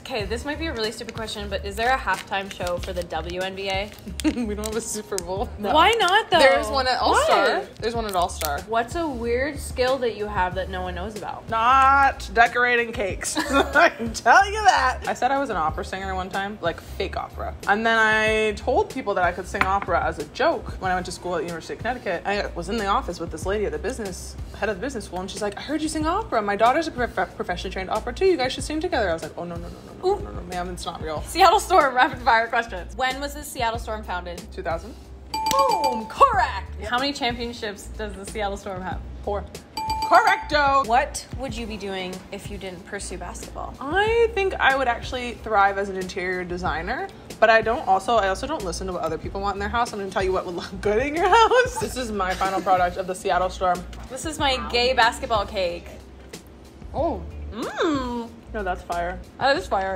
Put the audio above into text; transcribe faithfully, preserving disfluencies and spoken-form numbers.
Okay, this might be a really stupid question, but is there a halftime show for the W N B A? We don't have a Super Bowl. No. Why not, though? There's one at All-Star. Why? There's one at All-Star. What's a weird skill that you have that no one knows about? Not decorating cakes. I can tell you that. I said I was an opera singer one time, like fake opera. And then I told people that I could sing opera as a joke when I went to school at University of Connecticut. I was in the office with this lady at the business, head of the business school, and she's like, I heard you sing opera. My daughter's a prof- professionally trained opera too. You guys should sing together. I was like, oh, no, no, no, no, no, no, no, no, ma'am, it's not real. Seattle Storm, rapid fire questions. When was the Seattle Storm founded? two thousand? Boom, correct. Yep. How many championships does the Seattle Storm have? Four. Correcto. What would you be doing if you didn't pursue basketball? I think I would actually thrive as an interior designer, but I don't also, I also don't listen to what other people want in their house. I'm going to tell you what would look good in your house. This is my final product of the Seattle Storm. This is my gay basketball cake. Oh. Mmm. No, that's fire. That is fire.